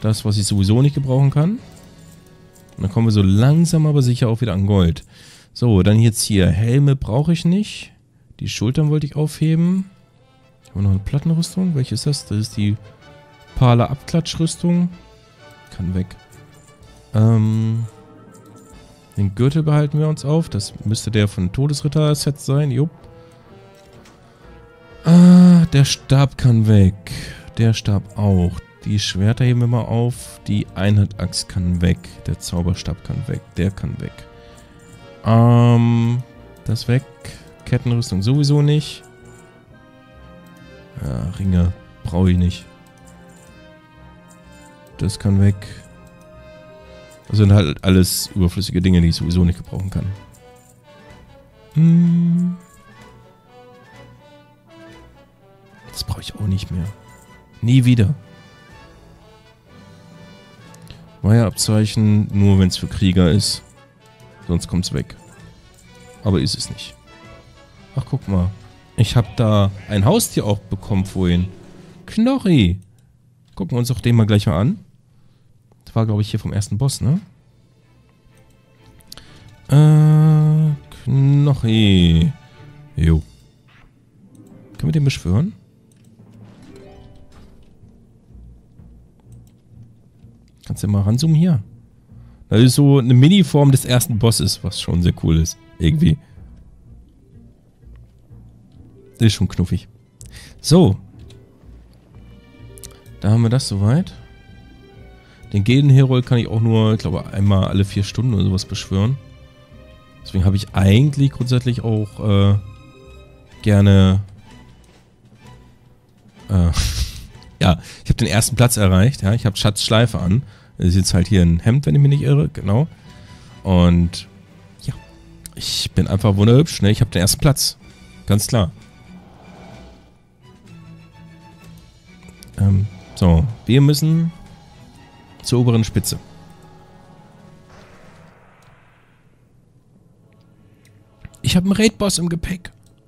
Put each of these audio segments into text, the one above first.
Das, was ich sowieso nicht gebrauchen kann. Und dann kommen wir so langsam aber sicher auch wieder an Gold. So, dann jetzt hier. Helme brauche ich nicht. Die Schultern wollte ich aufheben. Haben wir noch eine Plattenrüstung? Welche ist das? Das ist die Pala Abklatschrüstung. Kann weg. Den Gürtel behalten wir uns auf. Das müsste der von Todesritter-Set sein. Jupp. Der Stab kann weg. Der Stab auch. Die Schwerter heben wir mal auf. Die Einhandaxt kann weg. Der Zauberstab kann weg. Der kann weg. Das weg. Kettenrüstung sowieso nicht. Ja, Ringe brauche ich nicht. Das kann weg. Das sind halt alles überflüssige Dinge, die ich sowieso nicht gebrauchen kann. Das brauche ich auch nicht mehr. Nie wieder. Weiherabzeichen nur, wenn es für Krieger ist. Sonst kommt es weg. Aber ist es nicht. Ach, guck mal. Ich habe da ein Haustier auch bekommen vorhin. Knorri. Gucken wir uns doch den mal gleich mal an. Das war, glaube ich, hier vom ersten Boss, ne? Knorri. Jo. Können wir den beschwören? Kannst du mal ranzoomen hier? Das ist so eine Mini-Form des ersten Bosses, was schon sehr cool ist. Irgendwie. Das ist schon knuffig. So. Da haben wir das soweit. Den Gildenherold kann ich auch nur, ich glaube, einmal alle 4 Stunden oder sowas beschwören. Deswegen habe ich eigentlich grundsätzlich auch gerne... ja, ich habe den ersten Platz erreicht. Ja, ich habe Schatzschleife an. Das ist jetzt halt hier ein Hemd, wenn ich mich nicht irre. Genau. Und ja, ich bin einfach wunderhübsch. Ne? Ich habe den ersten Platz. Ganz klar. So, wir müssen zur oberen Spitze. Ich habe einen Raid-Boss im Gepäck.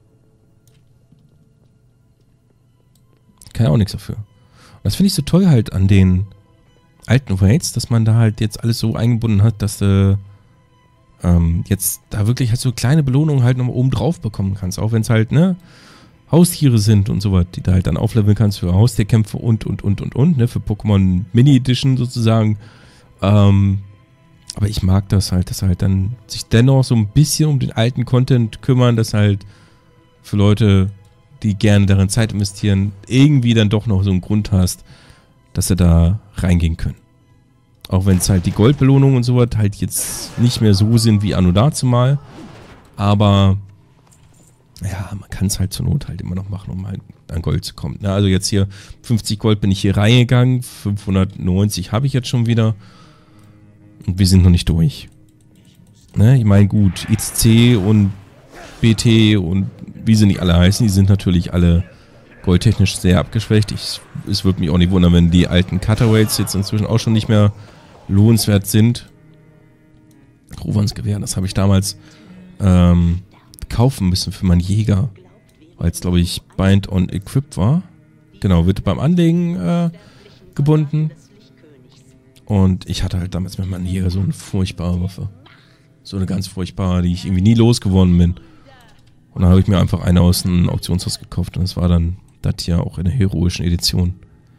Kann ja auch nichts dafür. Und das finde ich so toll halt an den alten Raids, dass man da halt jetzt alles so eingebunden hat, dass du jetzt da wirklich halt so kleine Belohnungen halt noch oben drauf bekommen kannst. Auch wenn es halt, ne, Haustiere sind und sowas, die du halt dann aufleveln kannst für Haustierkämpfe und, ne, für Pokémon Mini Edition sozusagen. Aber ich mag das halt, dass halt dann sich dennoch so ein bisschen um den alten Content kümmern, dass halt für Leute, die gerne darin Zeit investieren, irgendwie dann doch noch so einen Grund hast, dass sie da reingehen können. Auch wenn es halt die Goldbelohnungen und sowas halt jetzt nicht mehr so sind wie anno dazumal. Aber ja, man kann es halt zur Not halt immer noch machen, um halt an Gold zu kommen. Na, also jetzt hier 50 Gold bin ich hier reingegangen, 590 habe ich jetzt schon wieder. Und wir sind noch nicht durch. Ne? Ich meine, gut, XC und BT und wie sie nicht alle heißen, die sind natürlich alle goldtechnisch sehr abgeschwächt. Es würde mich auch nicht wundern, wenn die alten Cutterweights jetzt inzwischen auch schon nicht mehr lohnenswert sind. Rovans Gewehr, das habe ich damals kaufen müssen für meinen Jäger, weil es, glaube ich, Bind on Equip war. Genau, wird beim Anlegen gebunden. Und ich hatte halt damals mit meinem Jäger so eine furchtbare Waffe. So eine ganz furchtbare, die ich irgendwie nie losgeworden bin. Und dann habe ich mir einfach eine aus einem Auktionshaus gekauft und das war dann das hier auch in der heroischen Edition.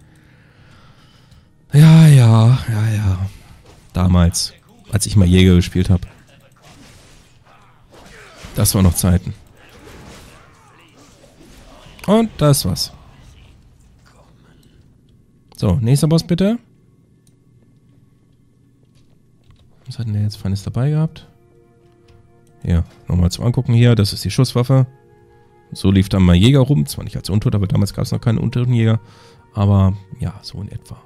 Ja. Damals, als ich mal Jäger gespielt habe. Das war noch Zeiten. Und das war's. So, nächster Boss bitte. Was hat denn der jetzt Feines dabei gehabt? Ja, nochmal zum Angucken hier. Das ist die Schusswaffe. So lief dann mal Jäger rum. Zwar nicht als Untot, aber damals gab es noch keinen untoten Jäger. Aber ja, so in etwa.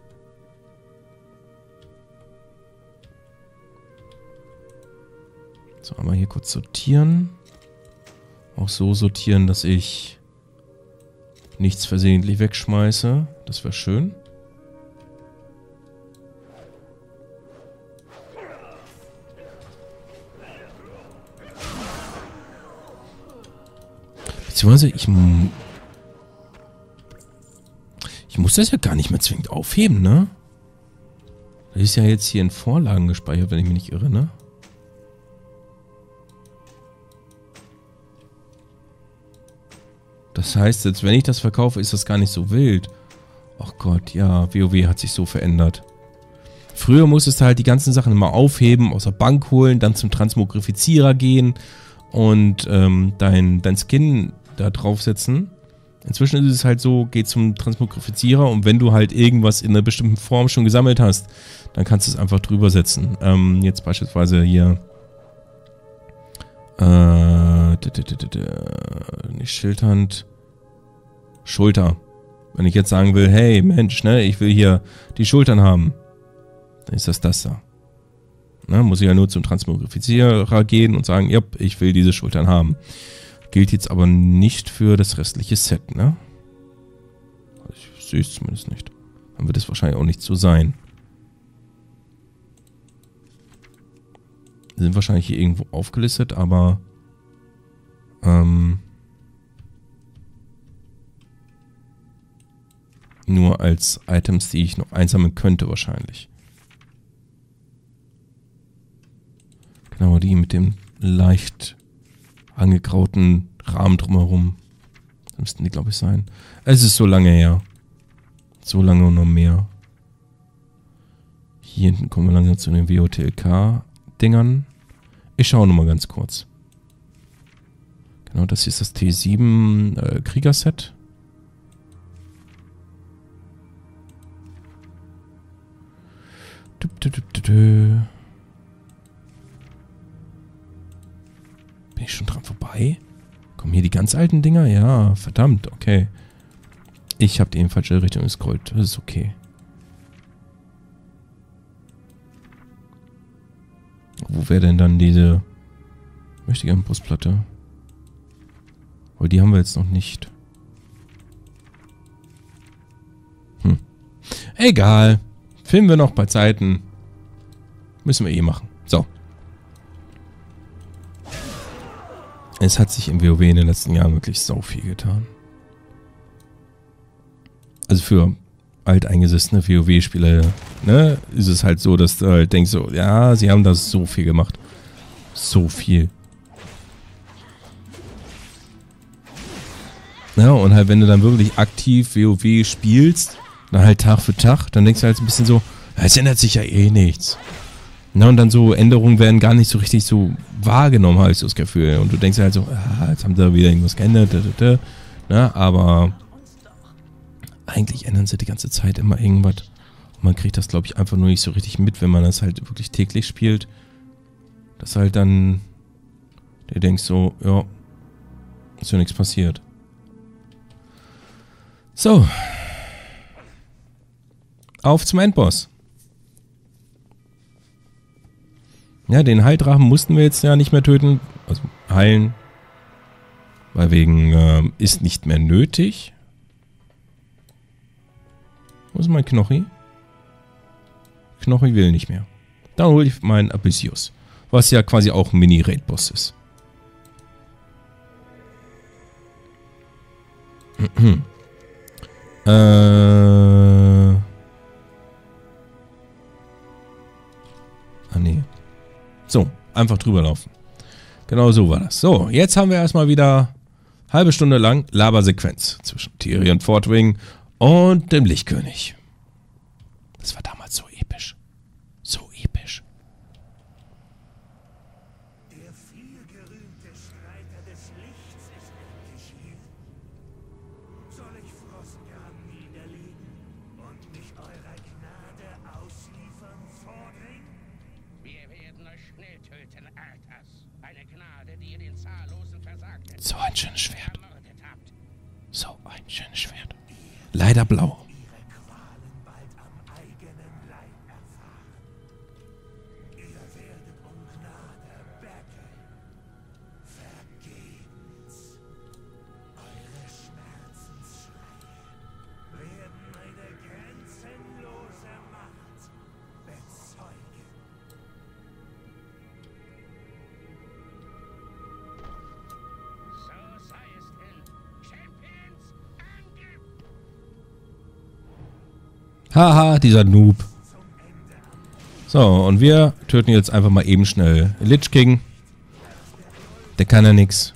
So, einmal hier kurz sortieren. Auch so sortieren, dass ich nichts versehentlich wegschmeiße. Das wäre schön. Beziehungsweise ich muss das ja gar nicht mehr zwingend aufheben, ne? Das ist ja jetzt hier in Vorlagen gespeichert, wenn ich mich nicht irre, ne? Das heißt, jetzt wenn ich das verkaufe, ist das gar nicht so wild. Ach Gott, ja, WoW hat sich so verändert. Früher musstest du halt die ganzen Sachen immer aufheben, aus der Bank holen, dann zum Transmogrifizierer gehen und dein Skin da draufsetzen. Inzwischen ist es halt so, geh zum Transmogrifizierer und wenn du halt irgendwas in einer bestimmten Form schon gesammelt hast, dann kannst du es einfach drüber setzen. Jetzt beispielsweise hier nicht Schildhand, Schulter. Wenn ich jetzt sagen will, hey Mensch, ne, ich will hier die Schultern haben, dann ist das da. Ne, muss ich ja nur zum Transmogrifizierer gehen und sagen, ja, ich will diese Schultern haben. Gilt jetzt aber nicht für das restliche Set, ne? Also ich sehe es zumindest nicht. Dann wird es wahrscheinlich auch nicht so sein. Die sind wahrscheinlich hier irgendwo aufgelistet, aber nur als Items, die ich noch einsammeln könnte wahrscheinlich. Genau, die mit dem leicht angegrauten Rahmen drumherum. Das müssten die, glaube ich, sein. Es ist so lange her. So lange und noch mehr. Hier hinten kommen wir langsam zu den WOTLK-Dingern. Ich schaue nochmal ganz kurz. Genau, das hier ist das T7 Kriegerset. Bin ich schon dran vorbei? Kommen hier die ganz alten Dinger? Ja, verdammt, okay. Ich habe die in die falsche Richtung gescrollt. Das ist okay. Wo wäre denn dann diese mächtige Brustplatte? Weil die haben wir jetzt noch nicht. Egal. Filmen wir noch bei Zeiten. Müssen wir eh machen. So. Es hat sich im WoW in den letzten Jahren wirklich so viel getan. Also für alteingesessene WoW-Spieler, ne, ist es halt so, dass du halt denkst so, ja, sie haben da so viel gemacht. So viel. Ja, und halt, wenn du dann wirklich aktiv WoW spielst, dann halt Tag für Tag, dann denkst du halt ein bisschen so, es ändert sich ja eh nichts. Na, und dann so Änderungen werden gar nicht so richtig so wahrgenommen, habe ich so das Gefühl. Und du denkst halt so, jetzt haben sie wieder irgendwas geändert, na, aber eigentlich ändern sie die ganze Zeit immer irgendwas. Und man kriegt das, glaube ich, einfach nur nicht so richtig mit, wenn man das halt wirklich täglich spielt. Dass halt dann, du denkst so, ja, ist ja nichts passiert. So. Auf zum Endboss. Ja, den Heildrachen mussten wir jetzt ja nicht mehr töten. Also heilen. Weil wegen ist nicht mehr nötig. Wo ist mein Knochi? Knochi will nicht mehr. Dann hole ich meinen Abyssius. Was ja quasi auch ein Mini-Raid-Boss ist. Nee. So, einfach drüber laufen. Genau so war das. So, jetzt haben wir erstmal wieder halbe Stunde lang Labersequenz zwischen Tyrion Fortwing und dem Lichtkönig. Das war damals so episch. So episch. Der vielgerühmte Streiter des Lichts ist endlich hier. Soll ich Frostgarn niederlegen und mich eurer Gnade ausliefern, Fortwing? Wir werden euch schnell töten, Arthas. Eine Gnade, die ihr den Zahllosen versagt habt. So ein schönes Schwert. Ermordet habt. So ein schönes Schwert. Leider blau. Ihre Qualen bald am eigenen Leib erfahren. Ihr werdet um Gnade betteln. Vergebens. Eure Schmerzensschreie werden meine grenzenlose Macht bezeugen. So sei es denn. Champions, Angriff! Haha, dieser Noob. Zum Ende am So, und wir töten jetzt einfach mal eben schnell Lich King. Der kann ja nix.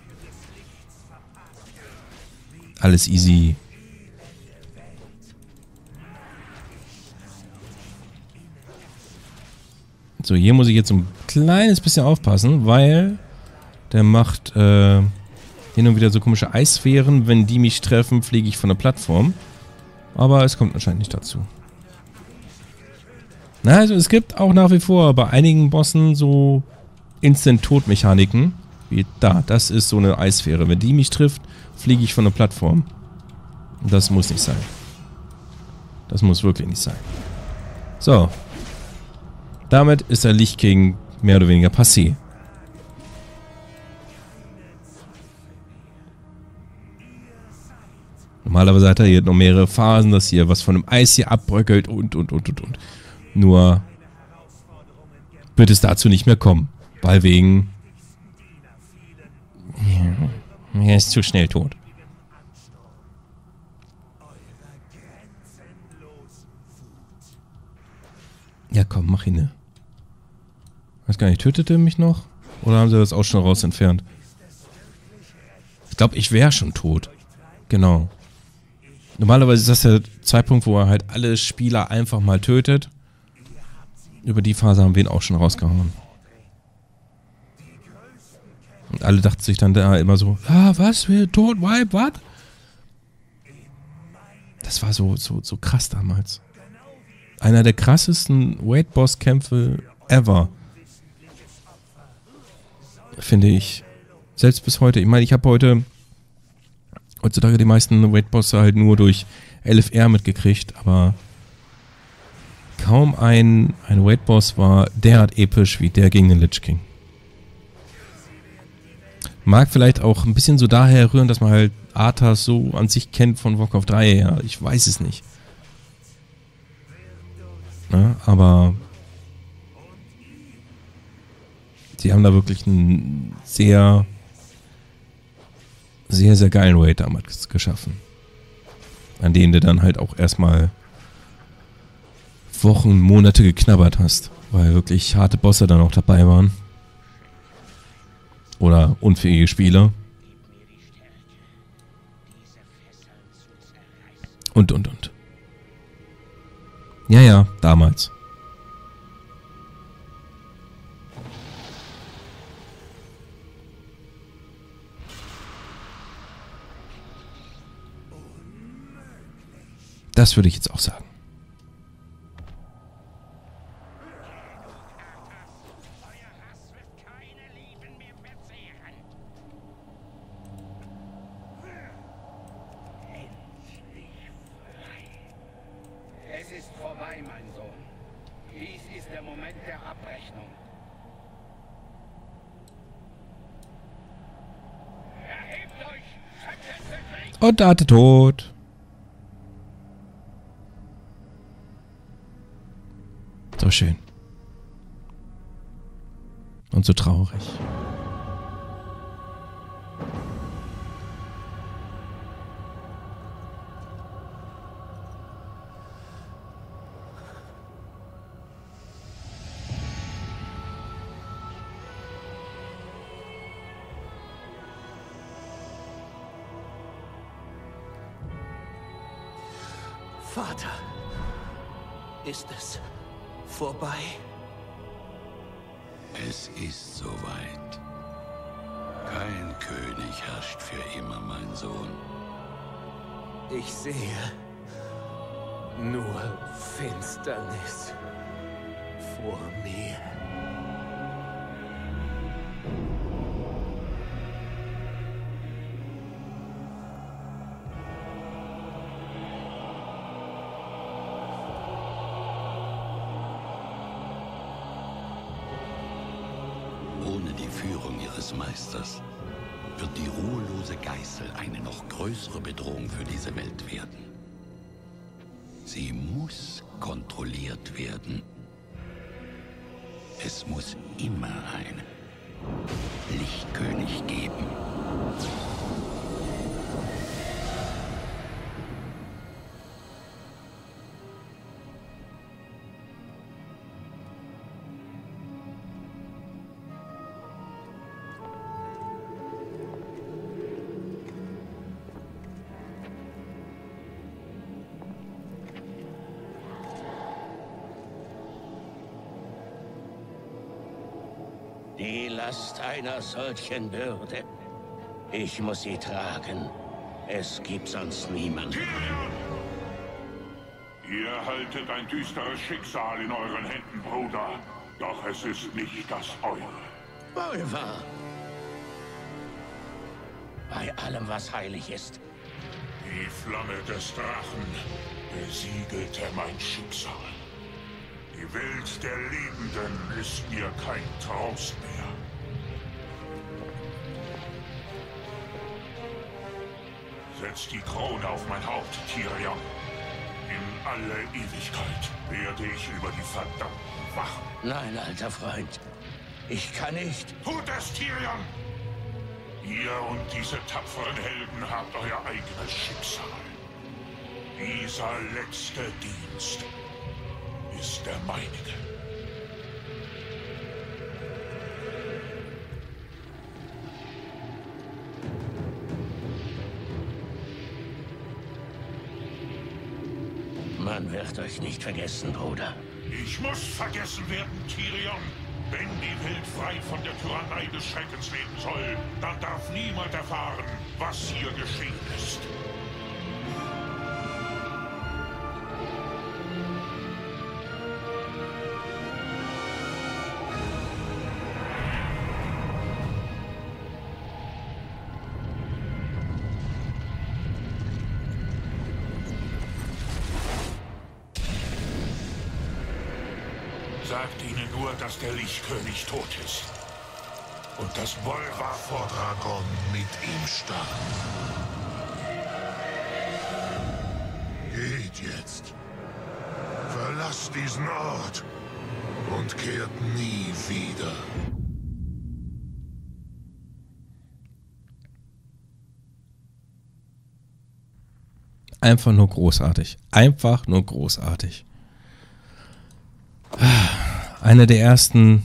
Alles easy. So, hier muss ich jetzt ein kleines bisschen aufpassen, weil der macht hin und wieder so komische Eissphären. Wenn die mich treffen, fliege ich von der Plattform. Aber es kommt anscheinend nicht dazu. Na, also es gibt auch nach wie vor bei einigen Bossen so Instant-Tod-Mechaniken. Wie da, das ist so eine Eissphäre. Wenn die mich trifft, fliege ich von der Plattform. Und das muss nicht sein. Das muss wirklich nicht sein. So. Damit ist der Lich King mehr oder weniger passé. Normalerweise hat er hier noch mehrere Phasen, dass hier was von dem Eis hier abbröckelt und. Nur wird es dazu nicht mehr kommen. Weil wegen... Ja, er ist zu schnell tot. Ja komm, mach ihn. Ne? Weiß gar nicht, tötet er mich noch? Oder haben sie das auch schon raus entfernt? Ich glaube, ich wäre schon tot. Genau. Normalerweise ist das der Zeitpunkt, wo er halt alle Spieler einfach mal tötet. Über die Phase haben wir ihn auch schon rausgehauen. Und alle dachten sich dann da immer so, was, wir tot, wipe, was? Das war so krass damals. Einer der krassesten Raid-Boss-Kämpfe ever. Finde ich. Selbst bis heute. Ich meine, ich habe heutzutage die meisten Raid-Bosse halt nur durch LFR mitgekriegt, aber kaum ein Raid-Boss war derart episch wie der gegen den Lich King. Mag vielleicht auch ein bisschen so daher rühren, dass man halt Arthas so an sich kennt von Warcraft 3 her. Ich weiß es nicht. Ja, aber sie haben da wirklich einen sehr, sehr, sehr geilen Raid damals geschaffen. An denen du dann halt auch erstmal Wochen, Monate geknabbert hast, weil wirklich harte Bosse dann auch dabei waren. Oder unfähige Spieler. Und. Ja, damals. Das würde ich jetzt auch sagen. Es ist vorbei, mein Sohn. Dies ist der Moment der Abrechnung. Erhebt euch! Schöpft den Krieg! Und Arte tot. So schön. Und so traurig. Vater, ist es vorbei? Es ist soweit. Kein König herrscht für immer, mein Sohn. Ich sehe nur Finsternis vor mir. Ohne die Führung ihres Meisters wird die ruhelose Geißel eine noch größere Bedrohung für diese Welt werden. Sie muss kontrolliert werden. Es muss immer einen Lichtkönig geben. Die Last einer solchen Bürde. Ich muss sie tragen. Es gibt sonst niemanden. Tyrion! Ihr haltet ein düsteres Schicksal in euren Händen, Bruder. Doch es ist nicht das eure. Wohl wahr. Bei allem, was heilig ist. Die Flamme des Drachen besiegelte mein Schicksal. Die Welt der Lebenden ist mir kein Trost mehr. Setzt die Krone auf mein Haupt, Tyrion. In alle Ewigkeit werde ich über die Verdammten wachen. Nein, alter Freund. Ich kann nicht. Tut es, Tyrion! Ihr und diese tapferen Helden habt euer eigenes Schicksal. Dieser letzte Dienst ist der meinige. Man wird euch nicht vergessen, Bruder. Ich muss vergessen werden, Tyrion. Wenn die Welt frei von der Tyrannei des Schreckens leben soll, dann darf niemand erfahren, was hier geschehen ist. Sagt ihnen nur, dass der Lichtkönig tot ist. Und das Bolvar vor Dragon mit ihm starb. Geht jetzt. Verlasst diesen Ort und kehrt nie wieder. Einfach nur großartig. Einfach nur großartig. Eine der ersten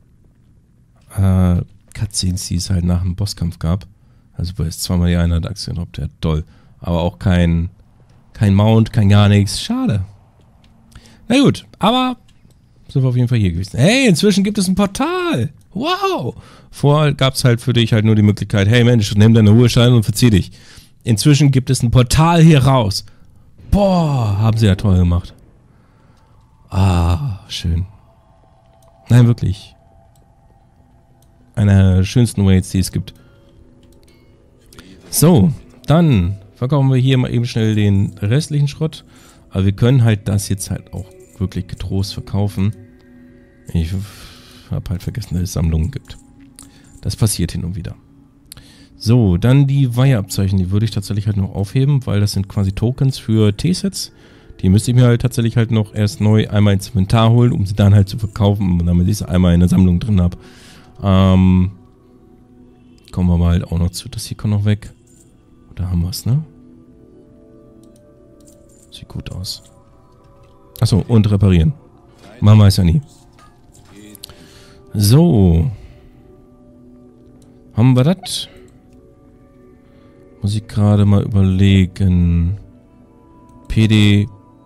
Cutscenes, die es halt nach dem Bosskampf gab. Also wo es zweimal die Einheit-Aktion gehabt, der toll. Aber auch kein Mount, kein gar nichts. Schade. Na gut, aber sind wir auf jeden Fall hier gewesen. Hey, inzwischen gibt es ein Portal. Wow. Vorher gab es halt für dich halt nur die Möglichkeit, hey Mensch, nimm deine Ruhescheine und verzieh dich. Inzwischen gibt es ein Portal hier raus. Boah, haben sie ja toll gemacht. Ah, schön. Nein, wirklich. Einer der schönsten Raids, die es gibt. So, dann verkaufen wir hier mal eben schnell den restlichen Schrott. Aber wir können halt das jetzt halt auch wirklich getrost verkaufen. Ich habe halt vergessen, dass es Sammlungen gibt. Das passiert hin und wieder. So, dann die Weiheabzeichen. Die würde ich tatsächlich halt noch aufheben, weil das sind quasi Tokens für T-Sets. Die müsste ich mir halt tatsächlich halt noch erst neu einmal ins Inventar holen, um sie dann halt zu verkaufen, damit ich sie einmal in der Sammlung drin habe. Kommen wir mal halt auch noch zu. Das hier kommt noch weg. Da haben wir es, ne? Sieht gut aus. Achso, und reparieren. Man weiß ja nie. So. Haben wir das? Muss ich gerade mal überlegen. PDK,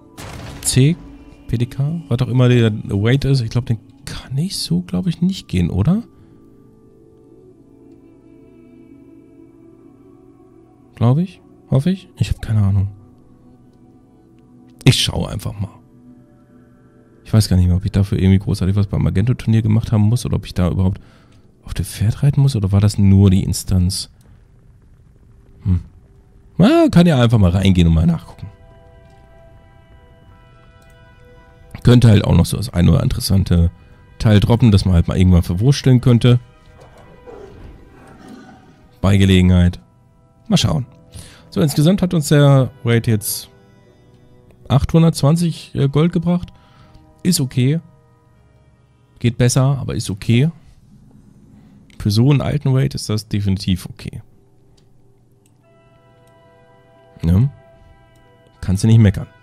was auch immer der Weight ist. Ich glaube, den kann ich so, glaube ich, nicht gehen, oder? Glaube ich. Hoffe ich. Ich habe keine Ahnung. Ich schaue einfach mal. Ich weiß gar nicht mehr, ob ich dafür irgendwie großartig was beim Magento-Turnier gemacht haben muss oder ob ich da überhaupt auf dem Pferd reiten muss oder war das nur die Instanz? Na, kann ja einfach mal reingehen und mal nachgucken. Könnte halt auch noch so das ein oder interessante Teil droppen, dass man halt mal irgendwann verwursteln könnte. Bei Gelegenheit. Mal schauen. So, insgesamt hat uns der Raid jetzt 820 Gold gebracht. Ist okay. Geht besser, aber ist okay. Für so einen alten Raid ist das definitiv okay. Ja. Kannst du nicht meckern.